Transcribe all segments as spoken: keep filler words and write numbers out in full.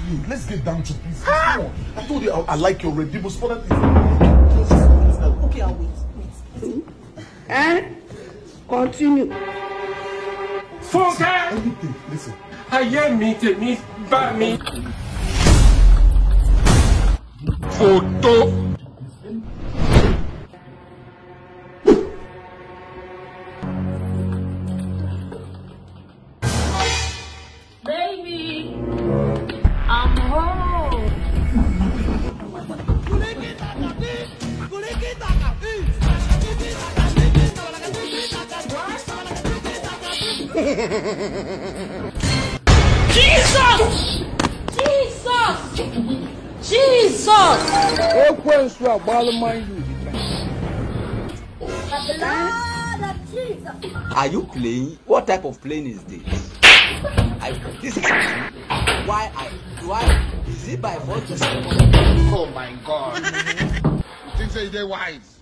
play. Let's get down to business. Come on. I told you I, I like your red. The most important thing. Okay, I'll wait. Wait. Eh? Continue. Funke! Anything. Listen. I hear me, take me, back me. Photo. Baby, I'm home. Jesus! Jesus! Jesus! Are you playing? What type of playing is this? I, this is why I why is it by force? Oh my God! You think so they're wise?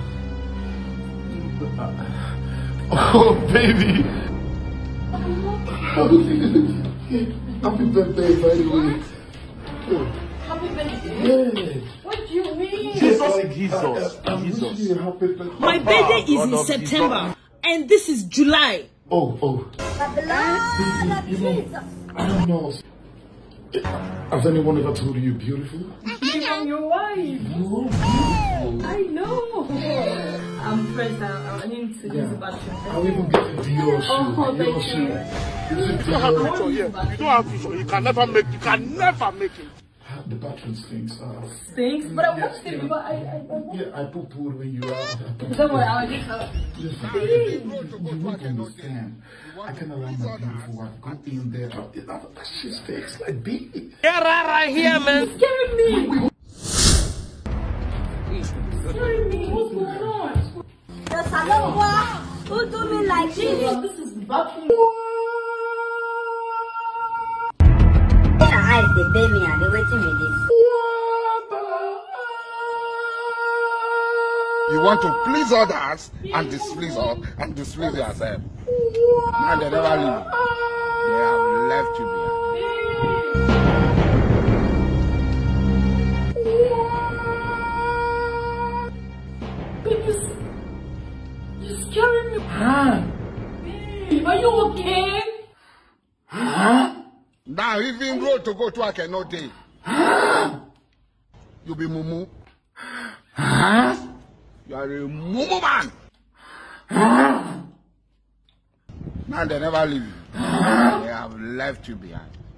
Oh, baby. Happy birthday, by the way. Happy birthday? Yeah. What do you mean? Jesus. Jesus. Jesus. Happy birthday. My birthday is in September, and this is July. Oh, oh. Baby, you know, I don't know. Has anyone ever told you you're beautiful? I'm your wife. You're beautiful. I know. I'm friends. I need to use the bathroom. I'll even get the Dior shoe. Oh, Dior thank shoe. you. Is it You don't have Dior? picture here. You don't have picture. You can never make. You can never make it. The bathroom stinks. Uh, Thanks, but I yeah, watched it. But I, I, I watched yeah, I put food when you were out. Don't worry, I'll just have. Listen, you won't understand. I can allow my beautiful wife go in there. That shit stinks like baby. Get right here, man. It's scaring me. It's scaring me. What's going on? The salon boy who do me like this. This is the bathroom. My eyes they pay me and they waiting me this. You want to please others and displease us and displease yourself. And they never leave. They have left you behind. You're scaring me. Huh? Babe, are you okay? Huh? Now even road to go to work and no day. You be mumu. Huh? You are a mumu man. Huh? And they never leave you. They have left you behind.